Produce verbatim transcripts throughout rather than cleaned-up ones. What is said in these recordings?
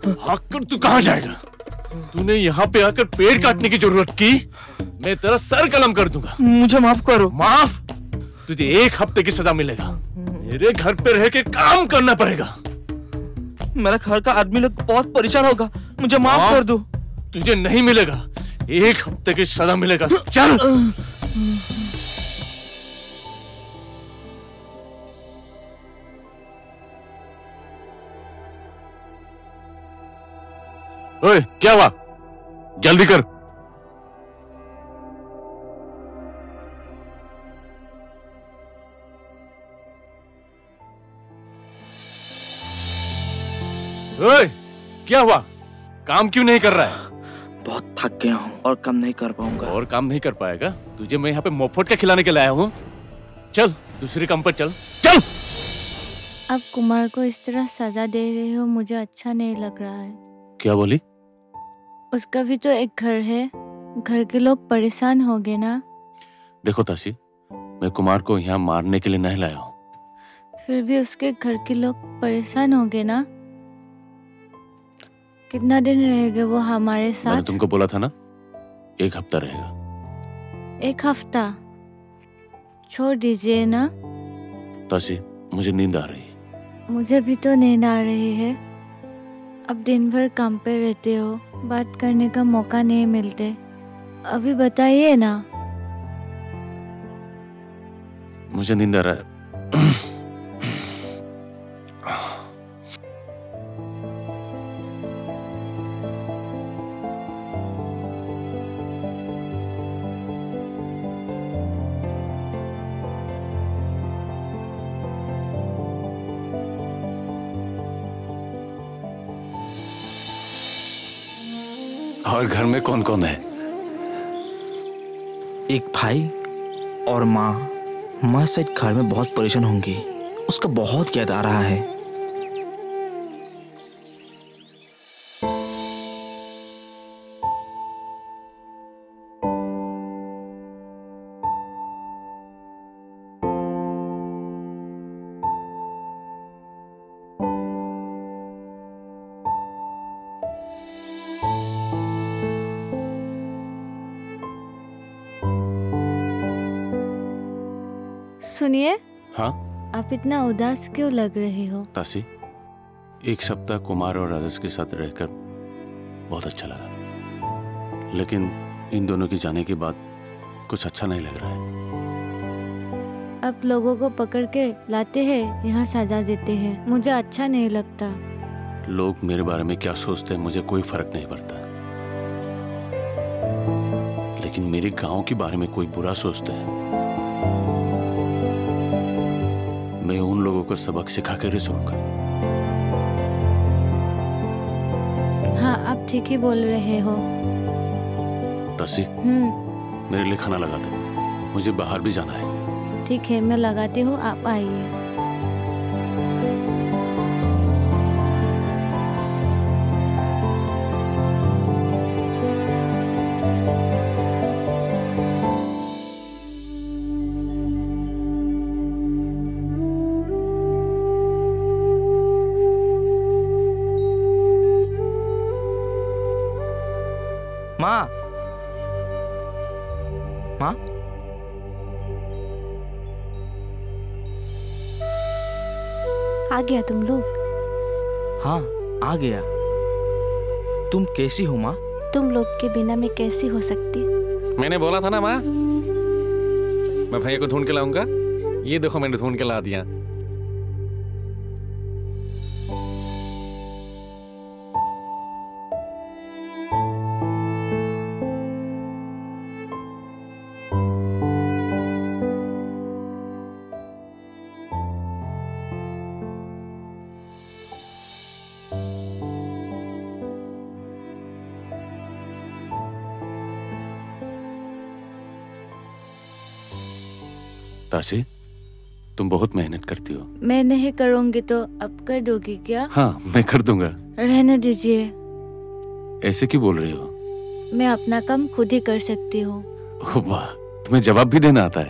भागकर तू कहाँ जाएगा? तूने यहाँ पे आकर पेड़ काटने की जरूरत की, मैं तेरा सर कलम कर दूंगा। मुझे माफ करो। माफ? तुझे एक हफ्ते की सजा मिलेगा। मेरे घर पे रह के काम करना पड़ेगा। मेरा घर का आदमी लोग बहुत परेशान होगा, मुझे माफ कर दो। तुझे नहीं मिलेगा, एक हफ्ते की सजा मिलेगा। चल। ओए, क्या हुआ? जल्दी कर। ओए, क्या हुआ? काम क्यों नहीं कर रहा है? बहुत थक गया हूँ और काम नहीं कर पाऊंगा। और काम नहीं कर पाएगा? तुझे मैं यहाँ पे मोफत का खिलाने के लिए आया हूँ। चल दूसरे काम पर चल। चल। अब कुमार को इस तरह सजा दे रहे हो, मुझे अच्छा नहीं लग रहा है। क्या बोली? उसका भी तो एक घर है, घर के लोग परेशान हो गए ना। देखो ताशी, मैं कुमार को यहाँ मारने के लिए नहीं लाया हूँ। फिर भी उसके घर के लोग परेशान हो गए ना। कितना दिन रहेंगे वो हमारे साथ? मैंने तुमको बोला था ना, एक हफ्ता रहेगा। एक हफ्ता? छोड़ दीजिए ना। ताशी, मुझे नींद आ रही है। मुझे भी तो नींद आ रही है। अब दिन भर काम पे रहते हो, बात करने का मौका नहीं मिलते। अभी बताइए ना। मुझे नींद आ रहा है। और घर में कौन कौन है? एक भाई और माँ। माँ शायद घर में बहुत परेशान होंगी, उसका बहुत याद आ रहा है। सुनिए। हाँ? आप इतना उदास क्यों लग रहे हो? ताशी, एक सप्ताह कुमार और राजेश के साथ रहकर बहुत अच्छा लगा, लेकिन इन दोनों की जाने के बाद कुछ अच्छा नहीं लग रहा है। आप लोगों को पकड़ के लाते हैं, यहाँ सजा देते हैं, मुझे अच्छा नहीं लगता। लोग मेरे बारे में क्या सोचते हैं मुझे कोई फर्क नहीं पड़ता, लेकिन मेरे गांव के बारे में कोई बुरा सोचते हैं, मैं उन लोगों को सबक सिखा कर ही छोड़ूंगा। हाँ, आप ठीक ही बोल रहे हो। ताशी, हम्म। मेरे लिए खाना लगा दो, मुझे बाहर भी जाना है। ठीक है, मैं लगाती हूँ, आप आइए। माँ, माँ, आ गया तुम लोग? हाँ आ गया। तुम कैसी हो माँ? तुम लोग के बिना मैं कैसी हो सकती? मैंने बोला था ना माँ, मैं भैया को ढूंढ के लाऊंगा। ये देखो मैंने ढूंढ के ला दिया। ताशी, तुम बहुत मेहनत करती हो। मैं नहीं करूँगी तो अब कर दोगी क्या? हाँ, मैं कर दूंगा। रहने दीजिए। ऐसे क्यों बोल रही हो? मैं अपना काम खुद ही कर सकती हूँ। ओह वाह, तुम्हें जवाब भी देना आता है।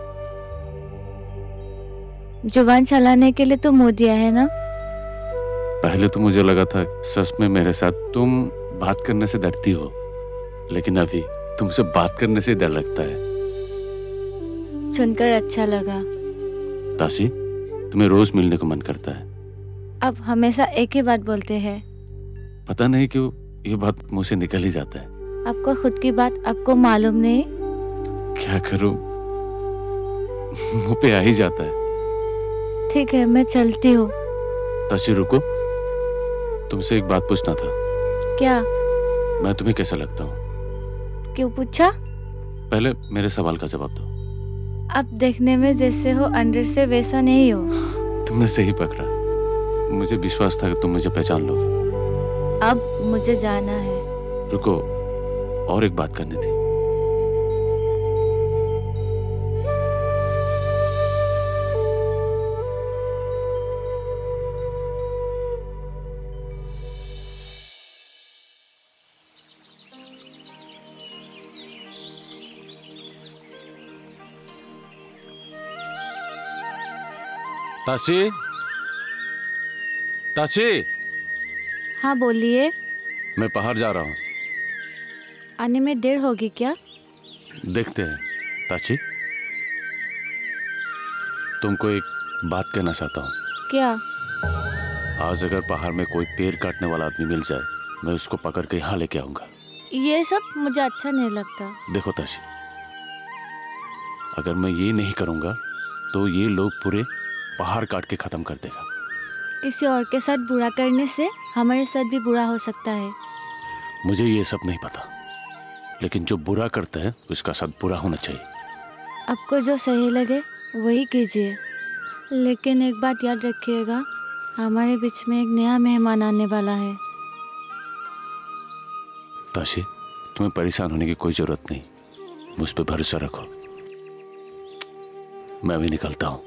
जुबान चलाने के लिए तो मुंह दिया है ना। पहले तो मुझे लगा था सच में मेरे साथ तुम बात करने से डरती हो, लेकिन अभी तुमसे बात करने से डर लगता है। सुनकर अच्छा लगा। तासी, तुम्हें रोज मिलने को मन करता है। अब हमेशा एक ही बात बोलते हैं। पता नहीं क्यों ये बात मुंह से निकल ही जाता है। आपको खुद की बात आपको मालूम नहीं? क्या करूं, मुंह पे आ ही जाता है। ठीक है, मैं चलती हूँ। ताशी रुको, तुमसे एक बात पूछना था। क्या? मैं तुम्हें कैसा लगता हूँ? क्यों पूछा? पहले मेरे सवाल का जवाब दो। आप देखने में जैसे हो, अंदर से वैसा नहीं हो। तुमने सही पकड़ा। मुझे विश्वास था कि तुम मुझे पहचान लोगे। अब मुझे जाना है। रुको, और एक बात करनी थी। ताशी, ताशी। हाँ बोलिए। मैं बाहर जा रहा हूँ। आने में देर होगी क्या? देखते हैं। ताशी, तुमको एक बात कहना चाहता हूँ। क्या? आज अगर पहाड़ में कोई पेड़ काटने वाला आदमी मिल जाए, मैं उसको पकड़ के यहाँ लेके आऊंगा। ये सब मुझे अच्छा नहीं लगता। देखो ताशी, अगर मैं ये नहीं करूंगा तो ये लोग पूरे पहाड़ काट के खत्म कर देगा। किसी और के साथ बुरा करने से हमारे साथ भी बुरा हो सकता है। मुझे ये सब नहीं पता, लेकिन जो बुरा करता है उसका साथ बुरा होना चाहिए। आपको जो सही लगे वही कीजिए, लेकिन एक बात याद रखिएगा, हमारे बीच में एक नया मेहमान आने वाला है। ताशी, तुम्हें परेशान होने की कोई जरूरत नहीं। मुझ पे भरोसा रखो। मैं भी निकलता हूँ।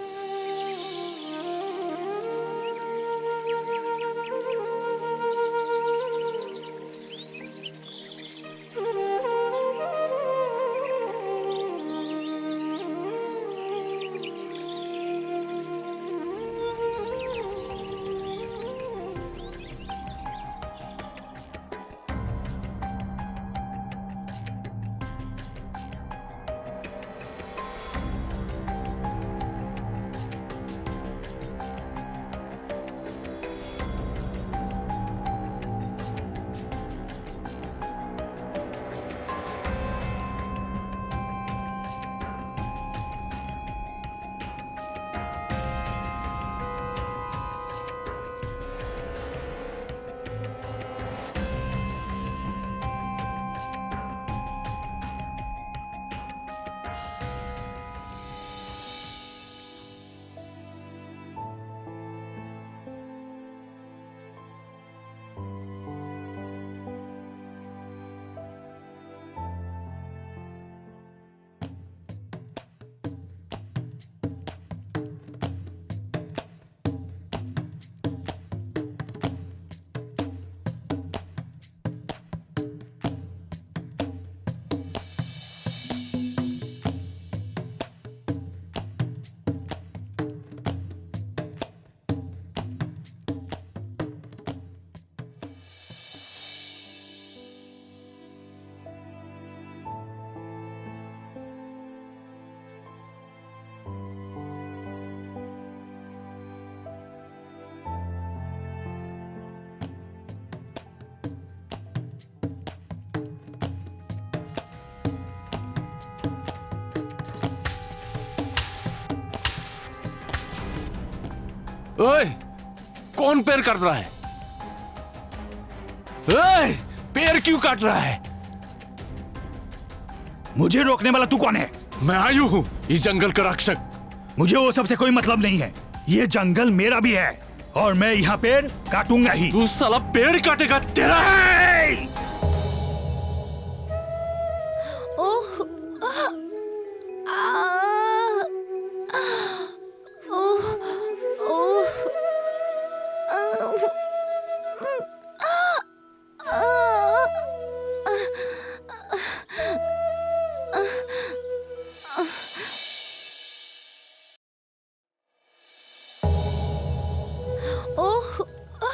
ओए, कौन पेड़ काट रहा है? ओए, पेड़ क्यों काट रहा है? मुझे रोकने वाला तू कौन है? मैं आयु हूं, इस जंगल का रक्षक। मुझे वो सबसे कोई मतलब नहीं है। ये जंगल मेरा भी है और मैं यहाँ पेड़ काटूंगा ही। तू साला पेड़ काटेगा तेरा? ओह, आ, ओह, ओह, ओह,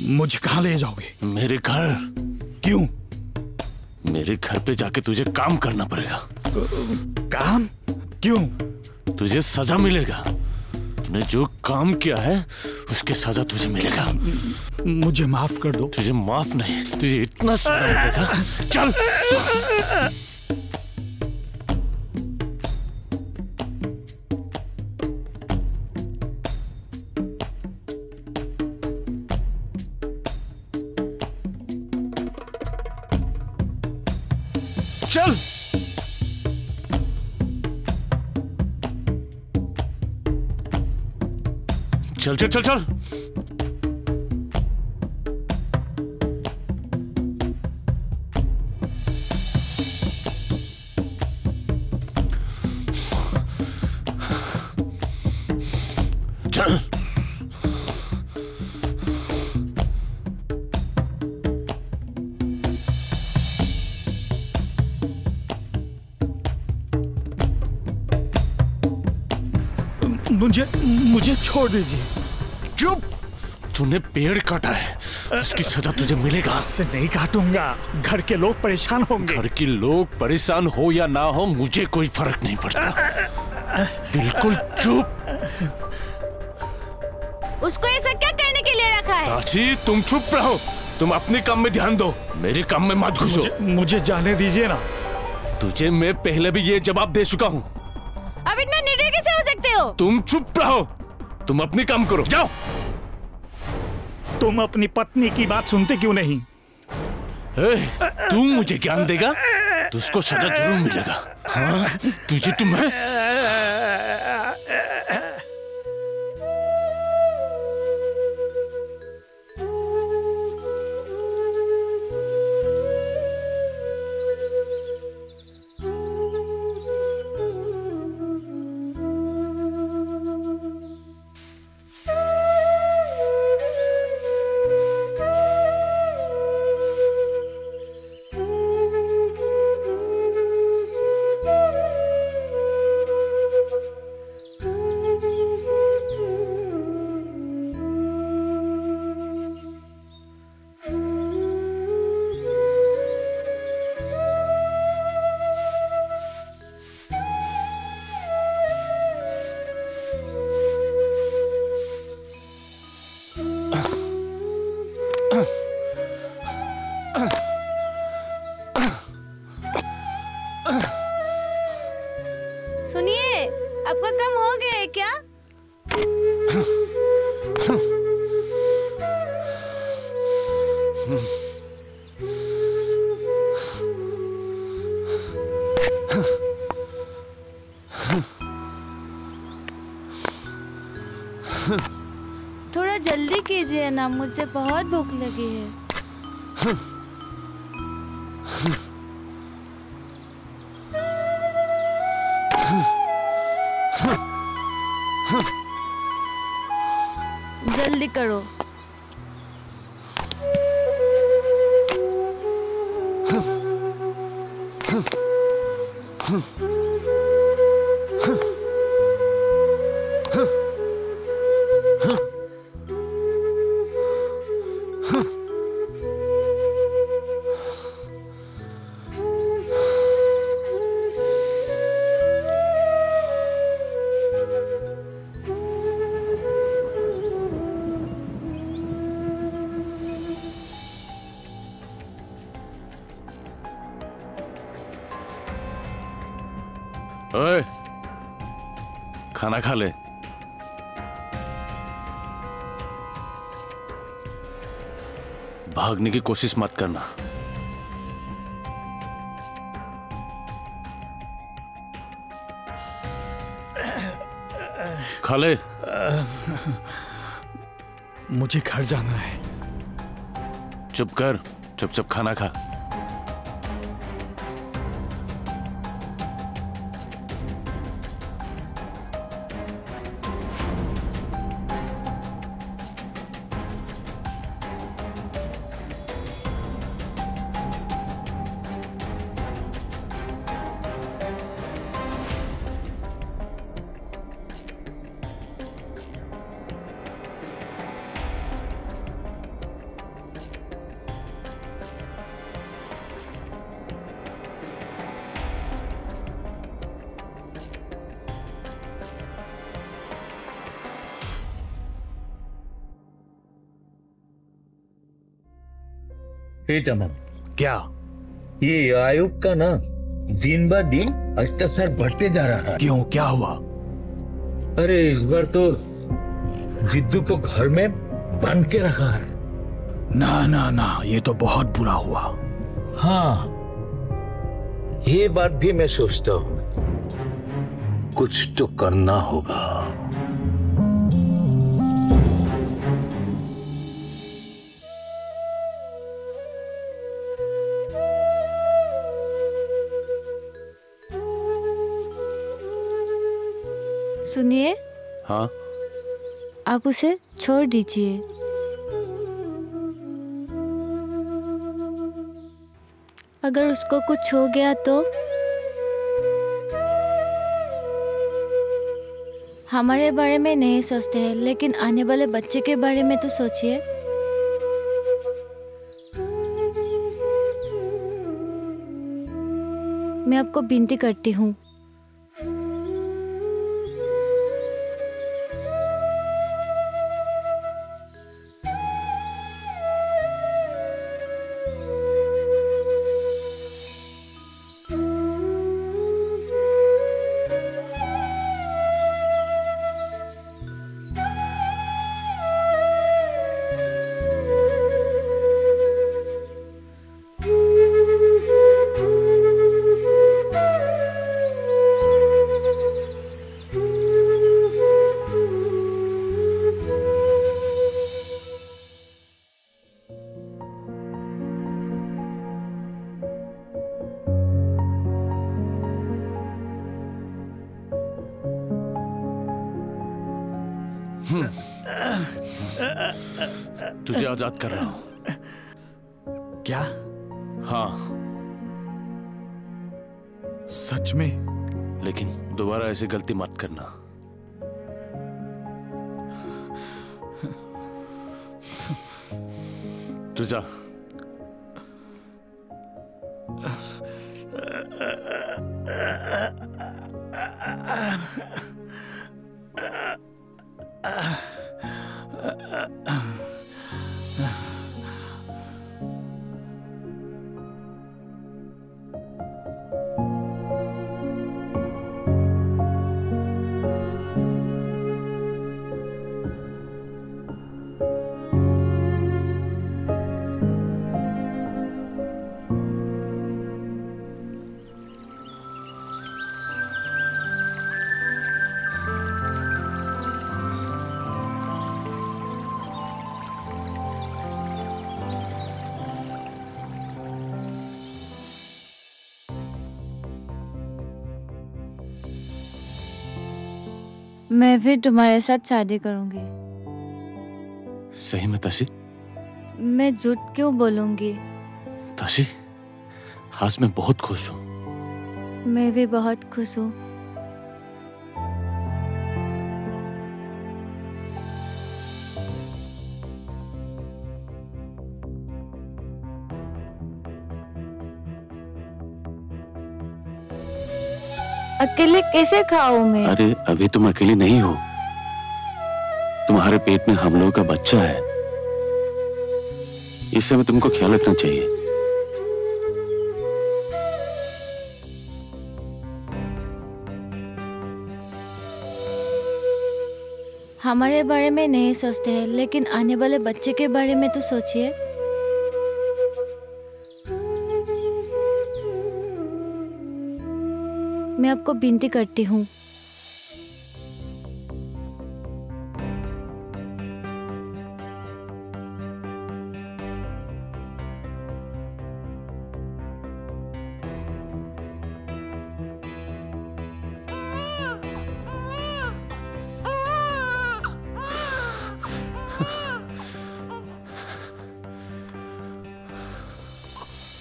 मुझे कहाँ ले जाओगे? मेरे घर। क्यों? मेरे घर पे जाके तुझे काम करना पड़ेगा। काम? क्यों? तुझे सजा मिलेगा। तूने जो काम किया है उसके सजा तुझे मिलेगा। मुझे माफ कर दो। तुझे माफ नहीं, तुझे इतना सजा मिलेगा। चल। चल। चल चल चल चल। चल। मुझे मुझे छोड़ दीजिए। चुप। तूने पेड़ काटा है, उसकी सजा तुझे मिलेगा। से नहीं काटूंगा, घर के लोग परेशान होंगे। घर के लोग परेशान हो या ना हो मुझे कोई फर्क नहीं पड़ता। बिल्कुल चुप। उसको ये सब क्या करने के लिए रखा है? ताशी, तुम चुप रहो। तुम अपने काम में ध्यान दो, मेरे काम में मत घुसो। मुझे, मुझे जाने दीजिए ना। तुझे मैं पहले भी ये जवाब दे चुका हूँ। अब इतना निर्दयी कैसे हो सकते हो? तुम चुप रहो, तुम अपने काम करो, जाओ। तुम अपनी पत्नी की बात सुनते क्यों नहीं? ए, तू मुझे ज्ञान देगा तो उसको सजा जरूर मिलेगा। हाँ? तुझे तुम्हें सुनिए, आपका काम हो गया है क्या? थोड़ा जल्दी कीजिए ना, मुझे बहुत भूख लगी है। जल्दी करो। ओए, खाना खा ले। भागने की कोशिश मत करना। खा ले। मुझे घर जाना है। चुप कर, चुप-चुप खाना खा। बेटा मम, क्या? ये आयुब का ना दिन ब दिन अत्याचार बढ़ते जा रहा है। क्यों, क्या हुआ? अरे इस बार तो जिद्दू को घर में बंद के रखा है। ना ना ना, ये तो बहुत बुरा हुआ। हाँ, ये बात भी मैं सोचता हूँ, कुछ तो करना होगा। सुनिए। हाँ? आप उसे छोड़ दीजिए। अगर उसको कुछ हो गया तो हमारे बारे में नहीं सोचते हैं, लेकिन आने वाले बच्चे के बारे में तो सोचिए। मैं आपको विनती करती हूँ। तुझे आजाद कर रहा हूं। क्या? हाँ। सच में? लेकिन दोबारा ऐसी गलती मत करना। तू जा। मैं भी तुम्हारे साथ शादी करूंगी। सही में ताशी? मैं झूठ क्यों बोलूंगी? ताशी, आज मैं बहुत खुश हूँ। मैं भी बहुत खुश हूँ। अकेले कैसे खाऊं मैं? अरे अभी तुम अकेली नहीं हो, तुम्हारे पेट में हम लोगों का बच्चा है। इस समय तुमको ख्याल रखना चाहिए। हमारे बारे में नहीं सोचते हैं, लेकिन आने वाले बच्चे के बारे में तो सोचिए। मैं आपको विनती करती हूँ।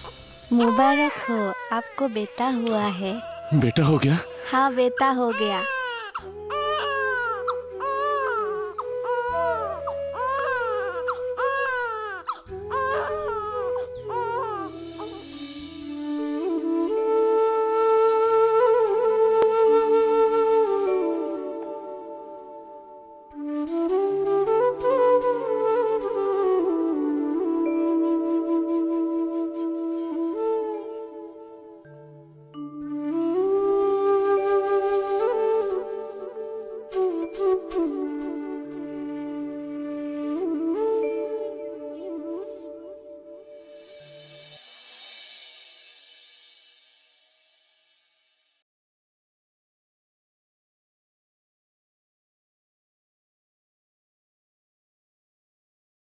मुबारक हो, आपको बेटा हुआ है। बेटा हो गया? हाँ, बेटा हो गया।